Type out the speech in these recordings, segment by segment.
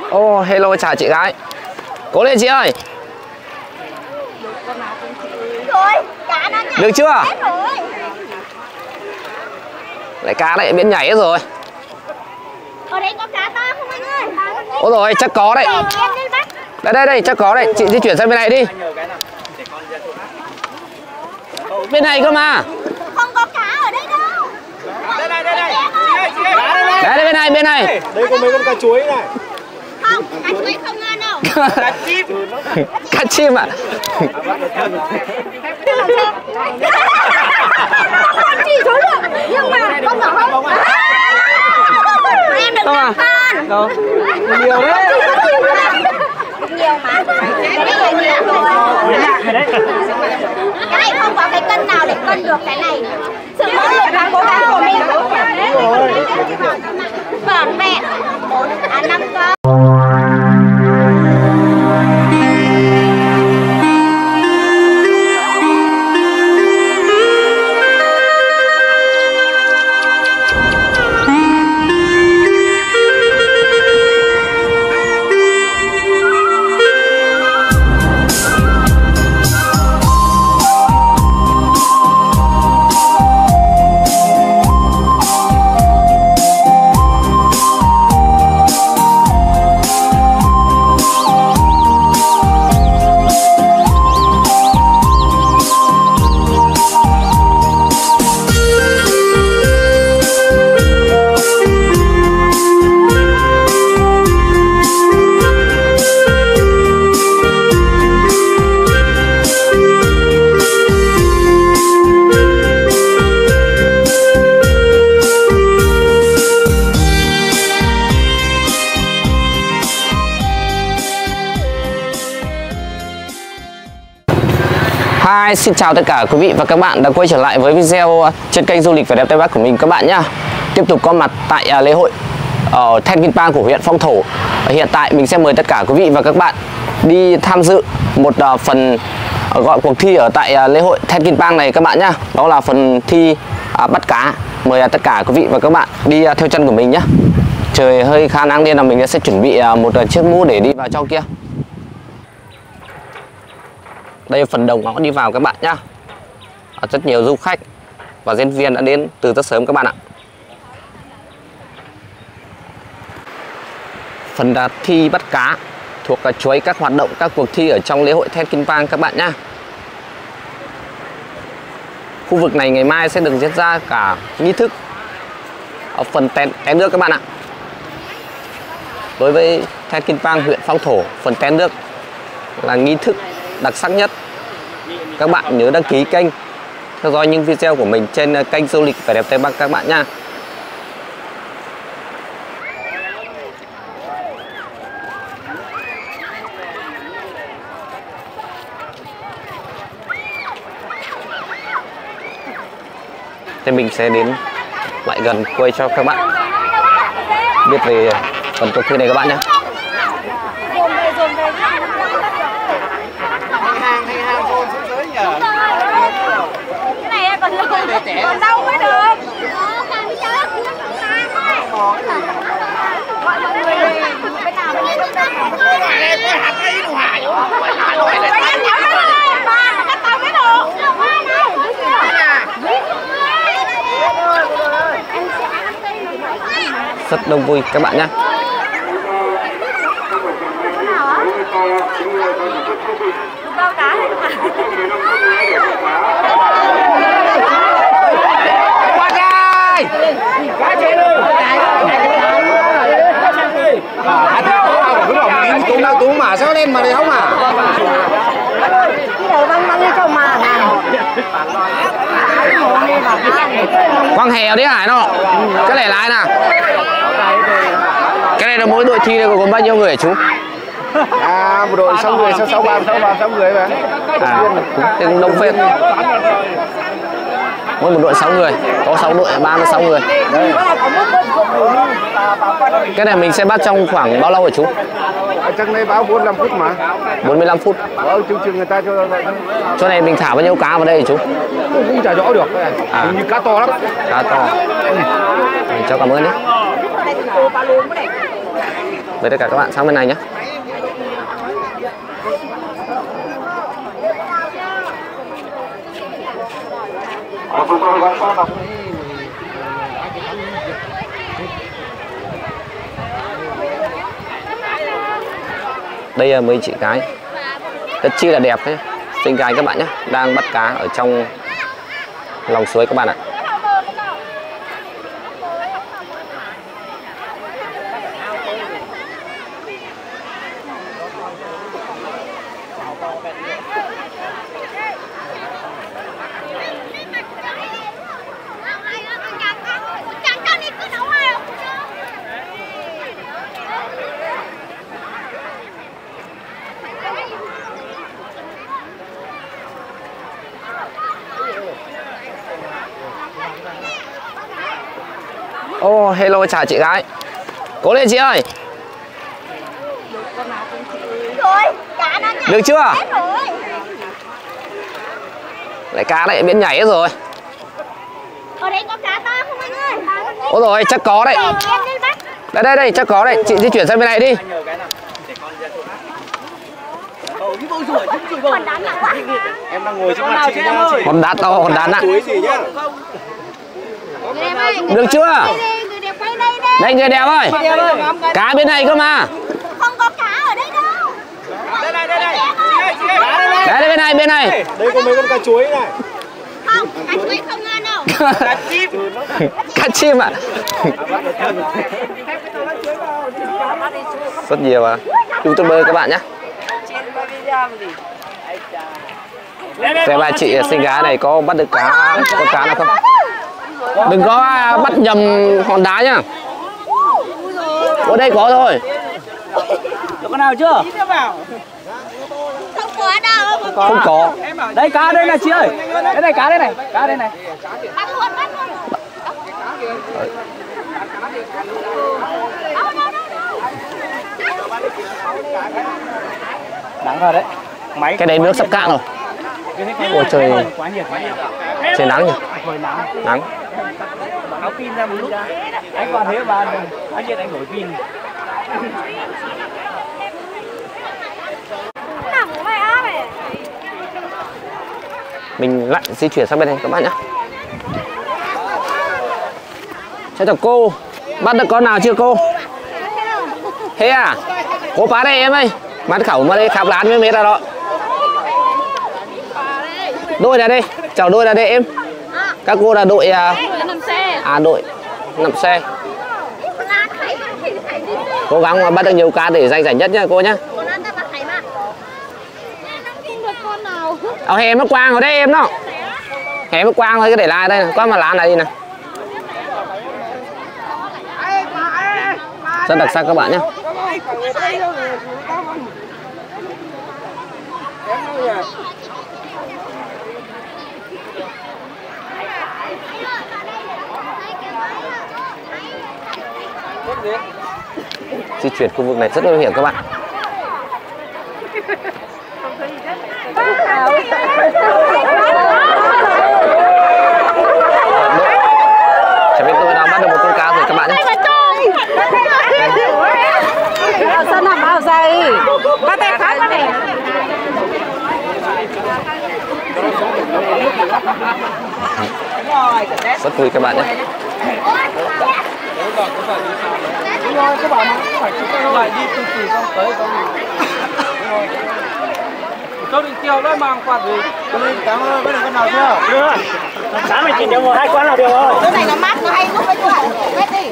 Ô, hello chào chị gái. Cố lên chị ơi. Được chưa? Lại cá lại biến nhảy hết rồi. Ở đây có cá to không anh ơi? Ôi rồi chắc có đấy. Đây chắc có đấy. Chị di chuyển sang bên này đi. Bên này cơ mà. Không có cá ở đây đâu. Đây. Đấy bên này. Đây có mấy con cá chuối này. Không, cá chuối không ngon đâu. Cá chim. Cá chim ạ. Con chỉ số được, nhưng mà con nhỏ không. Em được à? con. Đâu? Nhiều đấy. Nhiều mà. Cái này nhiều rồi. Cái này không có cái cân nào để cân được cái này. Sự nỗ lực và cố gắng của mình. Vỏn vẹn 5 con. Hi, xin chào tất cả quý vị và các bạn đã quay trở lại với video trên kênh du lịch vẻ đẹp Tây Bắc của mình các bạn nhé. Tiếp tục có mặt tại lễ hội ở Then Kinh Pang của huyện Phong Thổ. Hiện tại mình sẽ mời tất cả quý vị và các bạn đi tham dự một phần gọi cuộc thi ở tại lễ hội Then Kinh Pang này các bạn nhé. Đó là phần thi bắt cá. Mời tất cả quý vị và các bạn đi theo chân của mình nhé. Trời hơi khá nắng nên là mình sẽ chuẩn bị một chiếc mũ để đi vào trong kia. Đây là phần đầu ngõ đi vào các bạn nhá. Rất nhiều du khách và diễn viên đã đến từ rất sớm các bạn ạ. Phần thi bắt cá thuộc chuỗi các hoạt động, các cuộc thi ở trong lễ hội Then Kinh Pang các bạn nhá. Khu vực này ngày mai sẽ được diễn ra cả nghi thức ở phần té nước các bạn ạ. Đối với Then Kinh Pang huyện Phong Thổ, phần té nước là nghi thức đặc sắc nhất. Các bạn nhớ đăng ký kênh, theo dõi những video của mình trên kênh du lịch vẻ đẹp Tây Bắc các bạn nha. Thì mình sẽ đến lại gần quay cho các bạn biết về phần cuộc thi này các bạn nhé. Cái này còn lâu, còn đâu mới được. Gọi mọi người bên nào bên đây rất đông vui các bạn nhé. bao cá này mà. Qua đây. Cũng đang tú mà sao lên mà đấy không à? Cái đầu băng đi cho mà nào. Quang hèo đấy Hải nó. Cái này là ai nào? Cái này là mỗi đội thi này gồm bao nhiêu người hả chú? Một đội 6 người, 6 người mà. Cũng đông phết. Mỗi một đội 6 người, có 6 đội 36 người. Đây. Cái này mình sẽ bắt trong khoảng bao lâu hả chú? Ở trong đây báo 45 phút mà. 45 phút. Chương trình người ta cho chỗ này mình thả bao nhiêu cá vào đây hả chú? Cũng chả rõ được. Như cá to lắm. Cá to. Mình cho cảm ơn đấy. với tất cả các bạn sang bên này nhé. Đây là mấy chị gái rất chi là đẹp đấy, xinh gái các bạn nhé, đang bắt cá ở trong lòng suối các bạn ạ. Oh, hello chào chị gái. Cố lên chị ơi. Được chưa? Lại cá lại biến nhảy hết rồi. Ở đây có cá to không anh ơi? Ôi rồi chắc có đấy. Đây chắc có đấy. Chị di chuyển sang bên này đi. Còn đá nặng quá. Em đang ngồi trước mặt chị nha. Con đá to, con đá nặng. Chuối gì nhá. Được chưa? Đây người đẹp ơi. Cá bên này cơ mà. Không có cá ở đây đâu. Đây bên này. Đây có mấy con cá chuối này. Không, cá chuối không ngon đâu. Cá chim. Cá chim ạ. Rất nhiều à. YouTuber các bạn nhé. Xem ba chị xinh gái này có bắt được con cá nào không? Đừng có bắt nhầm hòn đá nhá. Ở đây có thôi. Được con nào chưa? Không có đâu. Không có. Đây cá đây này chị ơi. Đây này cá đây này, cá đây này. Bắt luôn. Nắng rồi đấy. Máy. Cái đấy nước sắp cạn rồi. Ôi trời. Trời nắng nhỉ? Nắng. Áo pin ra một lúc. Anh còn thế mà anh hiện anh đổi pin. Mình lại di chuyển sang bên này các bạn nhé. Chào cô. Bắt được con nào chưa cô? Thế à? Cô phá đây em ơi. Mắt khẩu mà đây khắp lán với mét ra đó. Đôi ra đây. Chào đôi ra đây em. Các cô là đội đội 5 xe. Cố gắng mà bắt được nhiều cá để giành giải nhất nhá cô nhá. Hẻm nó quang ở đây em đó. Hẻm nó quang thôi, cái để lại đây này. Có mà lán này đi này. Rất đặc sắc các bạn nhé. Di chuyển khu vực này rất nguy hiểm các bạn. Chẳng biết tôi đã bắt được một con cá rồi các bạn nhé. Sao nằm ao dày? Bắt tay khác này. Rất vui các bạn nhé. Các bạn phải lại đi từ từ xong tới xong. Tôi định tiêu đó mang quạt gì. Cảm ơn, bắt được con nào chưa? Chưa. Sáng mình chỉ được một 2 quán nào được rồi. Cái này nó mát, nó hay lúc với tuổi. Quét đi.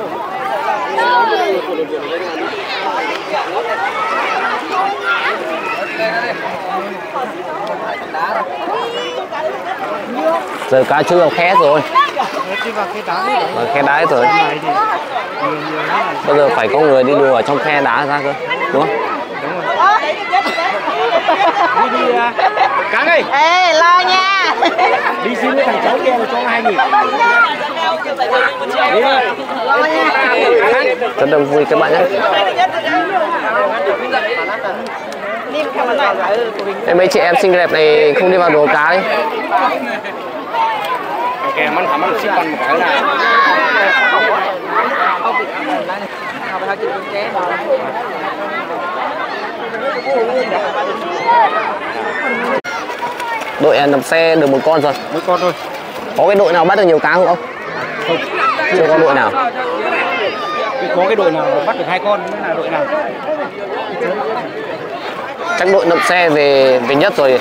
Giờ cá chưa vào khe rồi. Khe đá rồi. Bây giờ phải có người đi lùa ở trong khe đá ra cơ, đúng không? Đi Cáng ơi. Ê, lo nha. Đi xin với thằng cháu kia cho 2.000. Đi thôi. Lo nha. Rất đông vui các bạn nhé. Mấy chị em xinh đẹp này không đi vào đồ cá đi. Kèm ăn xích con một cái này. Đội nằm xe được một con rồi. Một con thôi. Có cái đội nào bắt được nhiều cá không? Không. Chưa có đội nào. Có cái đội nào bắt được 2 con mới là đội nào. Chắc đội nằm xe về nhất rồi.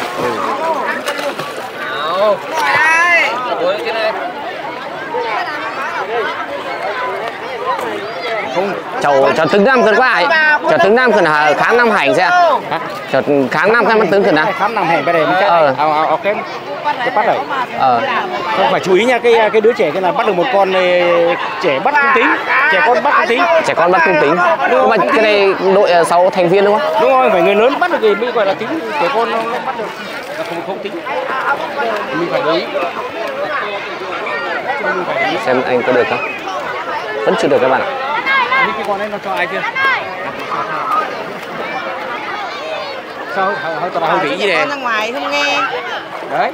Cháu tướng năm cần quá ai? Cháu tướng năm cần kháng năm hành xe. Cháu kháng năm cái mắt tướng cần á. Khám năm hành cái này mới chắc. Cái bắt rồi. Không phải chú ý nha, cái đứa trẻ cái là bắt được một con trẻ bắt cung tính, trẻ con bắt cung tính. Trẻ con bắt cung tính. Nhưng mà cái này đội 6 thành viên đúng không? Đúng rồi, phải người lớn bắt được thì mới gọi là tính, trẻ con nó bắt được là không tính. Mình phải để ý. Xem anh có được không? Vẫn chưa được các bạn ạ. Cái con này nó cho ai chưa? Sao hơi tao hơi nghĩ gì đây? Con ra ngoài không nghe. Đấy.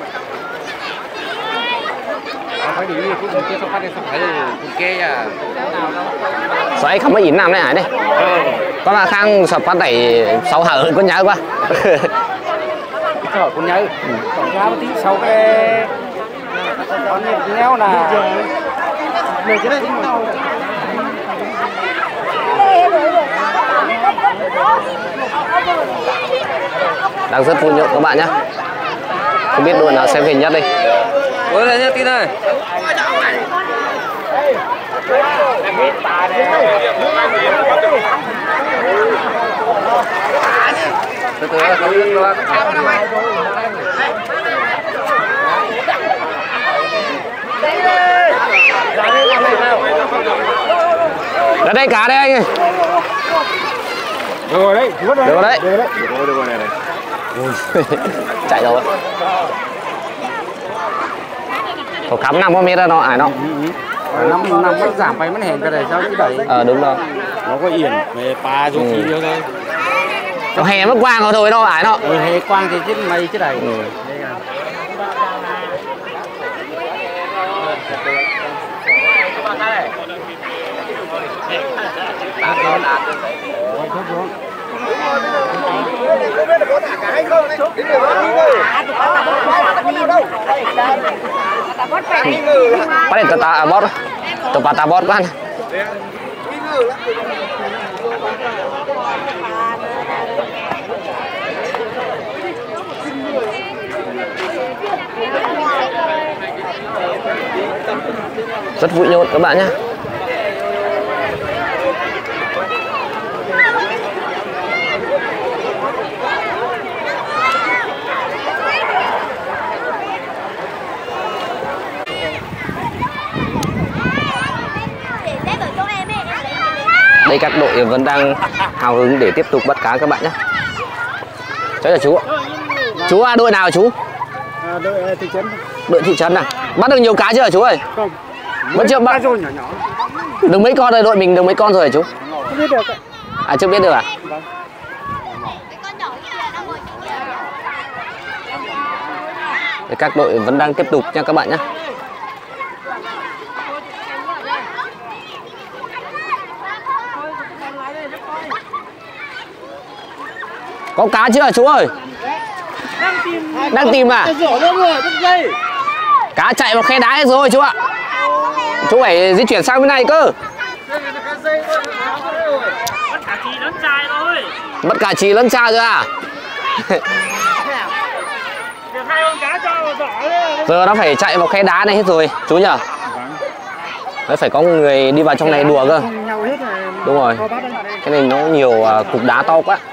Phải để ý cái con kia sao phát đây sao phải con kia à. Xoáy không có gì nam này hả đây? Có là khang sập phát đẩy 6 hở con nhớ quá. Trời con nhớ. Còn ra một tí sau cái con nheo là người cái đấy. Đang rất vui nhộn các bạn nhé. Không biết đội nào sẽ về nhất đây. Ôi đây nhá Tin ơi. Từ từ ra đây cá đây anh ơi. Được rồi đấy, được rồi đấy. Được rồi này. Chạy rồi. Có cắm 5 mét ra nó ải nó. Năm nó giảm phải mất hẹn cái này sao chứ đẩy. Đúng rồi. Nó có yển về pa dù chi nhiều thôi. Nó hè mất quang rồi thôi nó ải nó. Hè quang thì chết mày chứ đẩy. Bắt để ta bót. Tụi ta bót quá. Rất vui nhộn các bạn nhé. Đây các đội vẫn đang hào hứng để tiếp tục bắt cá các bạn nhé. Cháu là chú ạ. Chú à, đội nào chú? Đội thị trấn. Đội thị trấn à? Bắt được nhiều cá chưa hả chú ơi? Không. Vẫn chưa bắt. Nhỏ. Được mấy con rồi, đội mình được mấy con rồi hả chú? Không biết được. À chưa biết được à? Vâng. Để các đội vẫn đang tiếp tục nha các bạn nhé. Có cá chưa hả chú ơi? Đang tìm à? Cá chạy vào khe đá hết rồi chú ạ. Chú phải di chuyển sang bên này cơ. Bắt cả chì lẫn trai rồi à? Giờ nó phải chạy vào khe đá này hết rồi chú nhỉ? Đấy, phải có người đi vào trong này đùa cơ. Đúng rồi. Cái này nó nhiều cục đá to quá.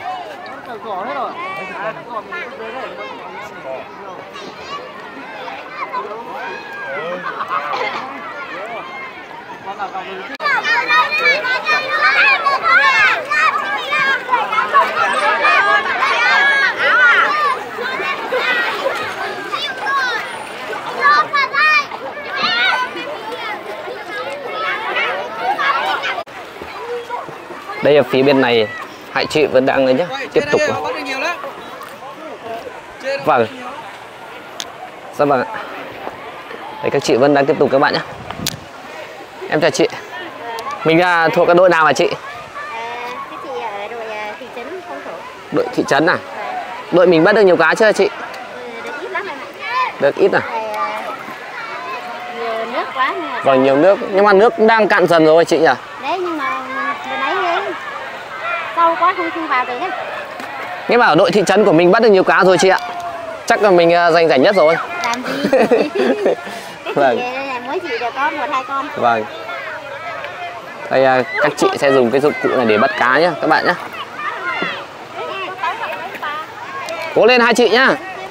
Đây ở phía bên này hai chị vẫn đang ấy nhá, tiếp tục. Vâng. Dạ vâng. Đây các chị vẫn đang tiếp tục các bạn nhé. Em chào chị. Mình thuộc cái đội nào hả chị? trấn Phong Thổ. Đội thị trấn à? Đội mình bắt được nhiều cá chưa chị? Được ít lắm anh ạ. Được ít à? Nhiều nước quá nhưng mà... Vâng, nhiều nước, nhưng mà nước đang cạn dần rồi chị nhỉ? Đấy, nhưng mà vừa nãy sâu quá không vào được ấy. Nghe bảo đội thị trấn của mình bắt được nhiều cá rồi chị ạ. Chắc là mình giành giải nhất rồi. Làm gì? Cái Vâng. chị này mới chỉ được có 1-2 con. Vâng. Đây các chị sẽ dùng cái dụng cụ này để bắt cá nhá các bạn nhé. Cố lên hai chị nhá.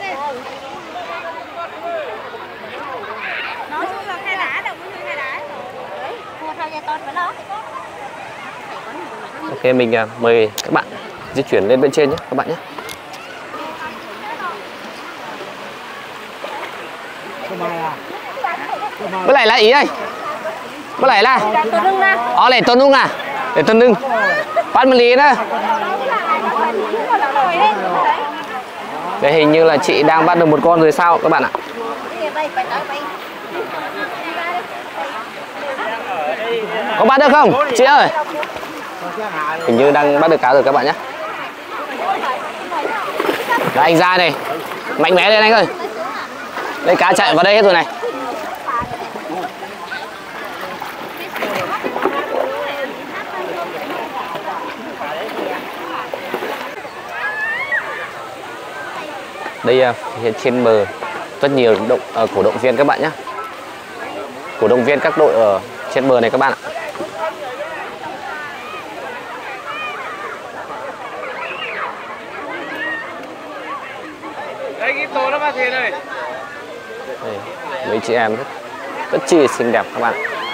Ok, mình mời các bạn di chuyển lên bên trên nhé các bạn nhé. Bữa này là ý ơi. Bữa này là để tôi nung à. Để tôi nung. Bắt một lý nữa. Đây hình như là chị đang bắt được một con rồi sao các bạn ạ. Có bắt được không chị ơi? Hình như đang bắt được cá rồi các bạn nhé. Đây, anh ra này. Mạnh mẽ lên anh ơi. Đây cá chạy vào đây hết rồi này. Đây trên bờ rất nhiều cổ động viên các bạn nhé. Cổ động viên các đội ở trên bờ này các bạn ạ. Đây cái tô nó ba tiền ơi. Đây, mấy chị em rất chi xinh đẹp các bạn.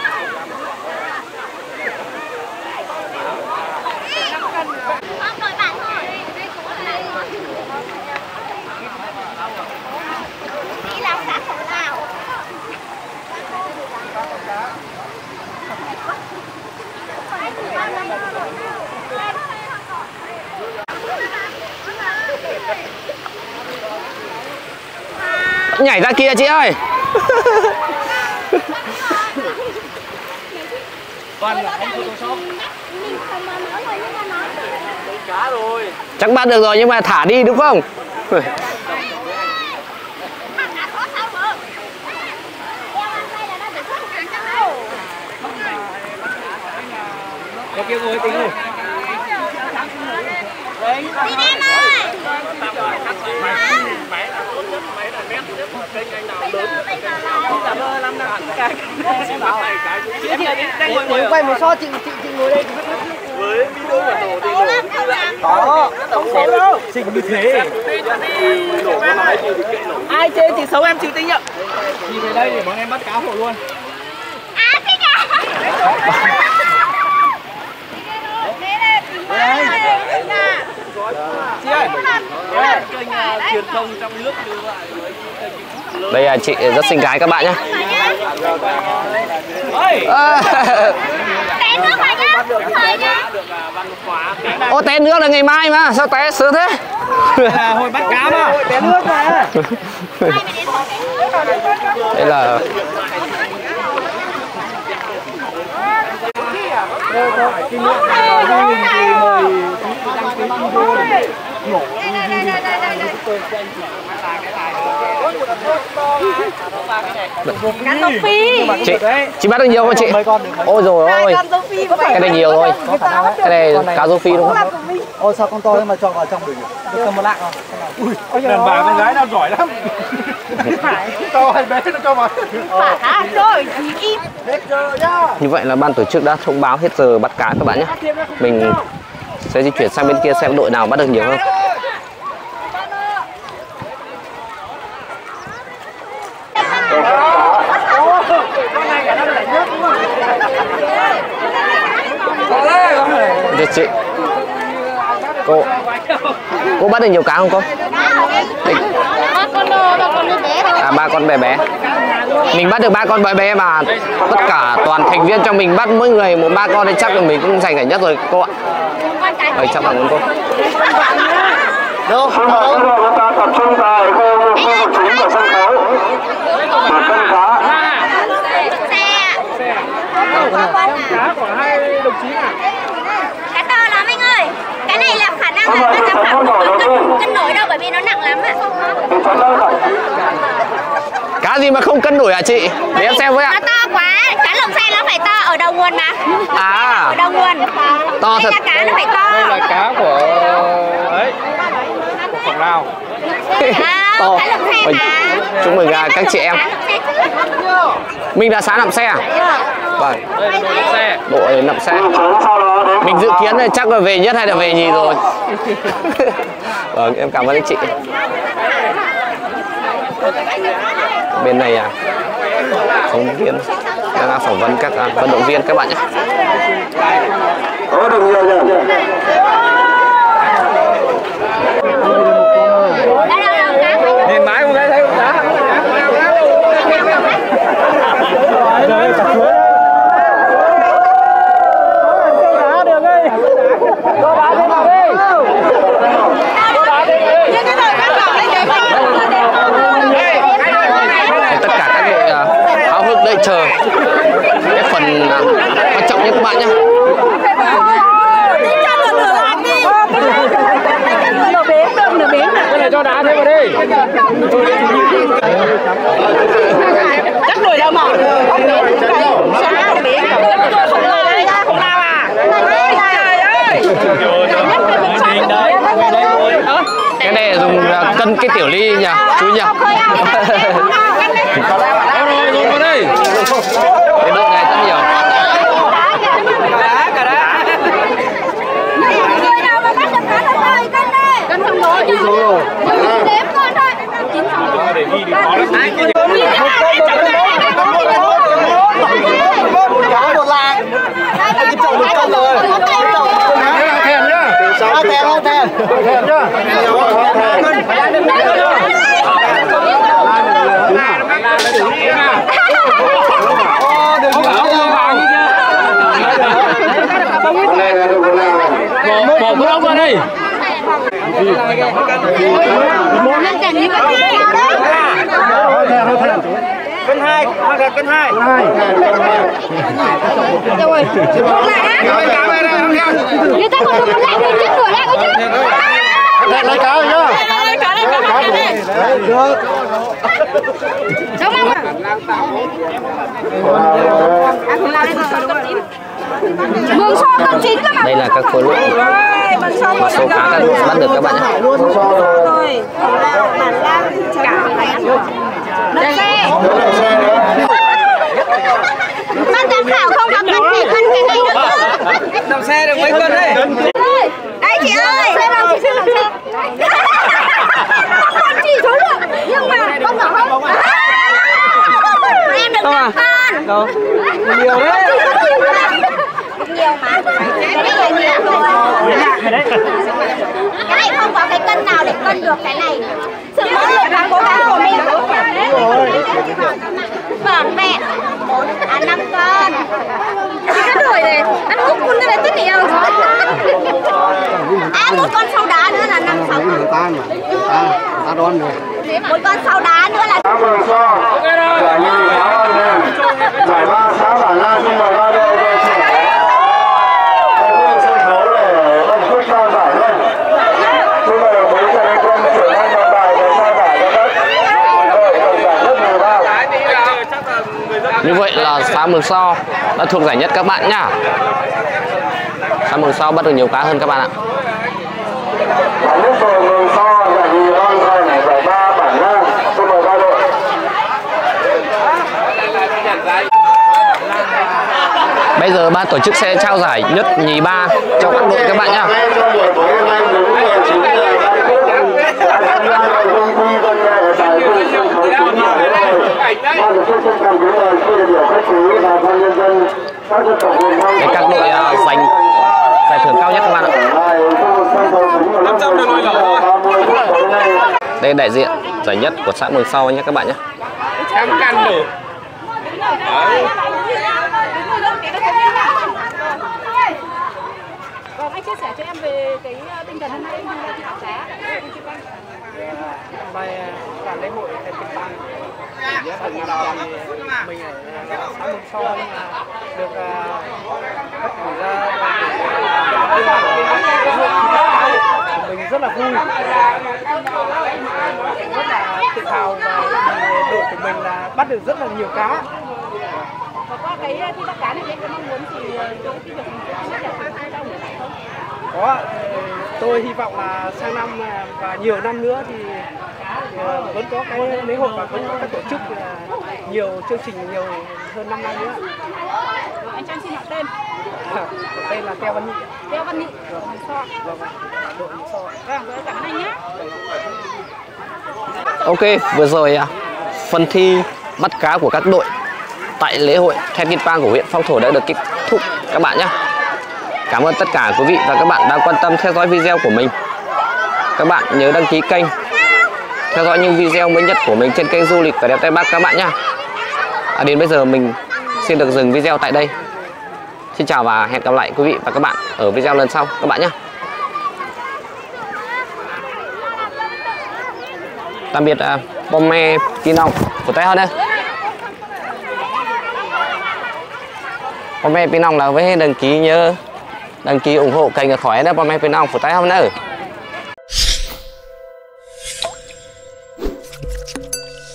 Nhảy ra kia chị ơi. Chắc bắt được rồi nhưng mà thả đi đúng không? Có kêu rồi tính rồi. Chị quay một so chị ngồi đây. Với video bản đồ thì Có, không xấu đâu. xinh như thế. Ai chê chị xấu em chịu tính nhận. Đi về đây để bọn em bắt cá hộ luôn. Chị ơi. Kênh truyền thông trong nước như vậy. Đây là chị rất xinh gái các bạn nhé. Té nước rồi nhá. Thời nhá. Ô té nước là ngày mai mà sao té sớm thế? Hồi bắt cá mà. Té nước mà. Đây là Cá rô phi. chị bắt được nhiều không chị? Ôi rồi ôi. Cái này nhiều rồi. Cái này cá rô phi đúng không? Ôi sao con to mà cho vào trong bình. Được cầm một lạng không? Ui, đàn bà con gái nào giỏi lắm. To hay bé nó cho vào. Như vậy là ban tổ chức đã thông báo hết giờ bắt cá các bạn nhé. Mình sẽ di chuyển sang bên kia xem đội nào bắt được nhiều hơn. Được chị. Cô bắt được nhiều cá không cô? À 3 con bé bé. Mình bắt được 3 con bé bé mà tất cả toàn thành viên trong mình bắt mỗi người một 3 con thì chắc là mình cũng giành giải nhất rồi cô ạ. Đây chắc là muốn cô. Đâu? Chúng ta tập trung tại khu vực chính của sân khấu. Một cân cá. Cá của 2 đồng chí à? Cá to lắm anh ơi. Cái này là khả năng Cá gì mà không cân nổi hả chị? Để em xem với ạ. Nó to quá, cá lồng xe nó phải to ở đầu nguồn mà. À, ở đầu nguồn. to thật. Cá nó phải to. Đây là cá của ấy, của Quảng Lao. To. Cá lồng xe mà. Chúc mừng các chị em. Mình đã sáng nằm xe à? Vâng. Đây là đội xe. Đội nằm xe. Mình dự kiến là chắc là về nhất hay là về nhì rồi. Vâng, em cảm ơn anh chị. Bên này phóng viên đang phỏng vấn các vận động viên các bạn nhé. Nhìn mãi không thấy không đá. Tất cả các đội háo hức đợi chờ cái phần quan trọng nhất các bạn nhé. Cái này cho đá thêm vào đi. Chắc đuổi đâu mà không biết sao biết không lao à. Cái này là dùng cân cái tiểu ly nhỉ chú nhỉ. Rồi vào đây. Cái độ này rất nhiều. Để ghi thì khó lắm. Cá một làng. Cái chậu một cân rồi. Thèm nhá. Không thèm. Thèm nhá. Bỏ bữa ốc vào đây. Cân 2, cân 2. Rồi. Người ta còn một lại mình chết đuổi lại có chứ. Lấy cá rồi nhá. Đúng không ạ? Mường so cân 9 cơ mà. Đây là các khối lượng một số cá các đội bắt được các bạn nhé. Rồi. Bản lang cả Đất xe. Ban giám khảo không có cân thì cân cái này nữa. Đầm xe được mấy cân đấy? Đây chị ơi. Xe nào chị xem làm xe. Con chỉ số lượng nhưng mà con nhỏ không. Em được 5 con. Đâu? Nhiều đấy. Nhiều mà. Cái này là nhiều rồi. Cái này không có cái cân nào để cân được cái này. Sự nỗ lực và cố gắng của mình. Vỏn vẹn 5 con. Cái đuổi này ăn hút con cái này tất nhiều. Một con sau đá nữa là 5 6 con. Ta đón rồi. Một con sau đá nữa là Giải nhì sáu anh em. Giải ba sáu bản lan xin mời ba đội đội trưởng. Sân khấu để bật phút trao giải lên. Xin mời đồng chí Trần Anh Quân trưởng ban trọng tài để trao giải cho đất. Đội tổng giải nhất 13. Như vậy là xã Mường So đã thuộc giải nhất các bạn nhá. Xã Mường So bắt được nhiều cá hơn các bạn ạ. Giải nhất đội Mường So, giải nhì Loan Thành, giải ba Bản Lan. Xin mời ba đội. Bây giờ ban tổ chức sẽ trao giải nhất nhì ba cho các đội các bạn nhá. Trong buổi tối hôm nay đúng 19 giờ 30 phút. Tham gia nội dung thi văn nghệ tại khu sân khấu chính nhà lễ hội. Ban tổ chức trân trọng kính mời quý đại biểu khách quý và ban nhân dân các dân tộc miền Nam. Để các đội giành giải thưởng cao nhất các bạn ạ. Đây đại diện giải nhất của xã Mường So nhé các bạn nhé. Em căn được. Vâng, anh chia sẻ cho em về cái tinh thần hôm nay như là chị cá. Hôm nay là lễ hội Thèn Kinh Bang. Phần đầu thì mình ở xã Mường So được các cử ra mình rất là vui, rất là thao và đội của mình là bắt được rất là nhiều cá. Và qua cái thi bắt cá này em có mong muốn gì đối với việc mình sẽ trong không? Có, tôi hy vọng là sang năm và nhiều năm nữa thì vẫn có cái lễ hội và vẫn có các tổ chức nhiều chương trình nhiều hơn năm nay nữa. Anh cho em xin hỏi tên. Tên là Teo Văn Nhị. Teo Văn Nhị. So. Đội So. Vâng, cảm ơn anh nhé. Ok, vừa rồi phần thi bắt cá của các đội tại lễ hội Thenkin Park của huyện Phong Thổ đã được kết thúc các bạn nhé. Cảm ơn tất cả quý vị và các bạn đã quan tâm theo dõi video của mình. Các bạn nhớ đăng ký kênh, theo dõi những video mới nhất của mình trên kênh Du lịch Vẻ Đẹp Tây Bắc các bạn nhé. Đến bây giờ mình xin được dừng video tại đây. Xin chào và hẹn gặp lại quý vị và các bạn ở video lần sau các bạn nhé. Tạm biệt Pome Pinong của tay hơn đây. Pome Pinong là với đăng ký nhớ đăng ký ủng hộ kênh khỏi đó Pome Pinong của tay hơn nữa.